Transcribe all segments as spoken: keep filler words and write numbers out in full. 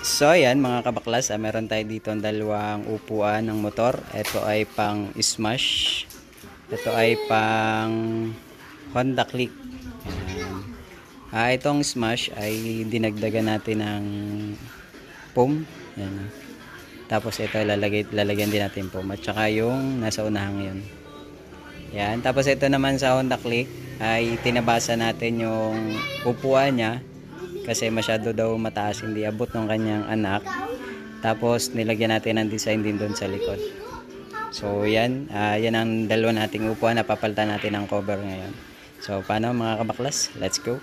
So ayan mga kabaklas, ah, meron tayo dito ang dalawang upuan ng motor. Ito ay pang Smash. Ito ay pang Honda Click. Ayan. Ah, itong Smash ay dinagdagan natin ng foam. Ayan. Tapos ito lalagay, lalagyan din natin foam. At saka yung nasa unahang yun. Ayan. Tapos ito naman sa Honda Click ay tinabasa natin yung upuan niya. Kasi masyado daw mataas, hindi abot ng kanyang anak. Tapos nilagyan natin ng design din doon sa likod. So yan, uh, yan ang dalawa nating upuan na papalitan natin ng cover ngayon. So paano mga kabaklas? Let's go!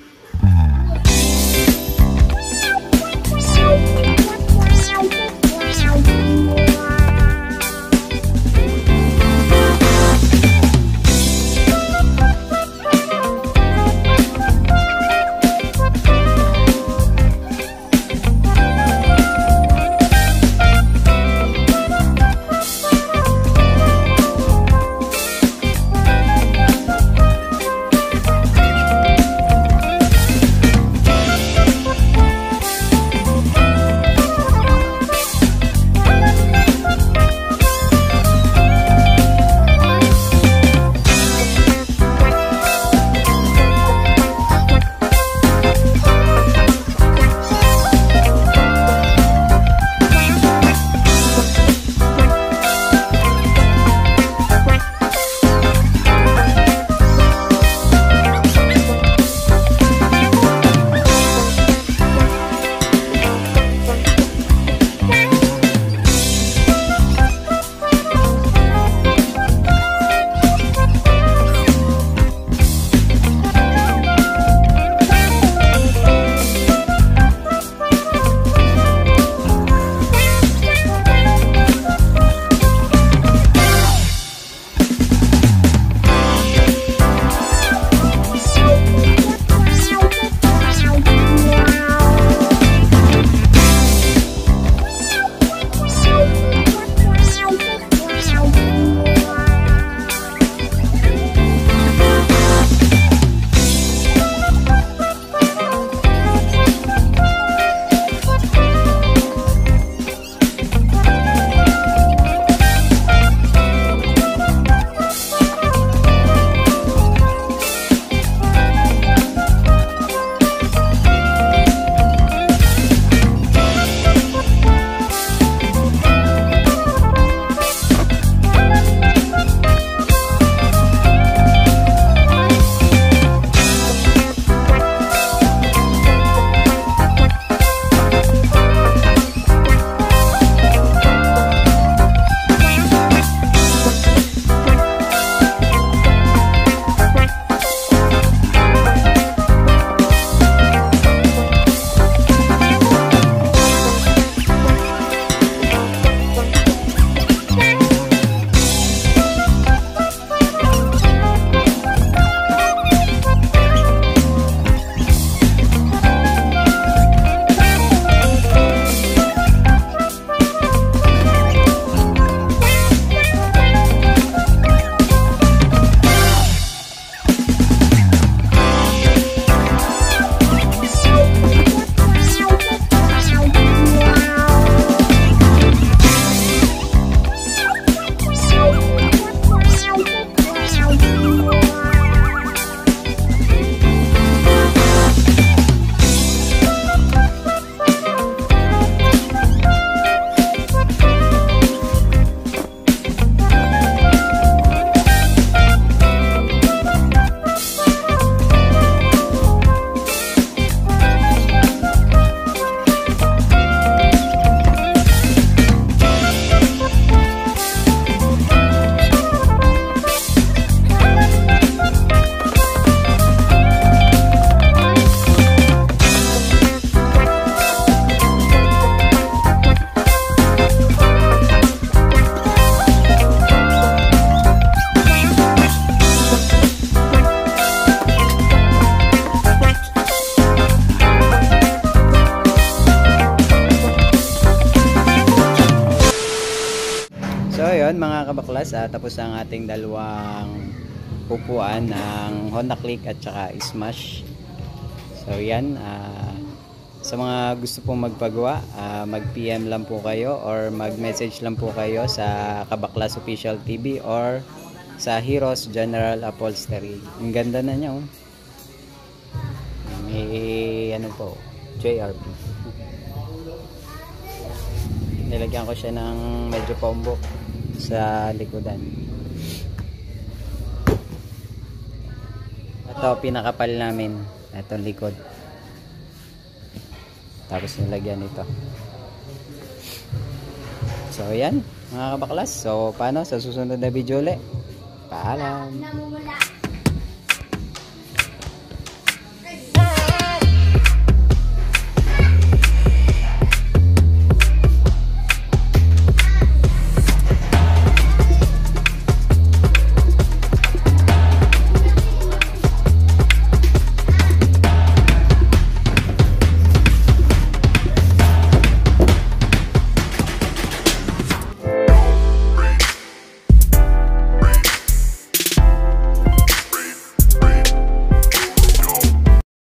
yun mga kabaklas, ah, tapos ang ating dalawang upuan ng Honda Click at saka Smash. So yan, uh, Sa mga gusto pong magpagawa, uh, mag-P M lang po kayo or mag-message lang po kayo sa Kabaklas Official T V or sa Heroes General Upholstery. Ang ganda na niya, oh. May ano po, J R P. Nilagyan ko siya ng medyo pombok sa likodan. Ito, pinakapal namin. Itong likod. Tapos nilagyan ito. So, yan, mga kabaklas. So, paano? Sa susunod na video ulit. Paalam.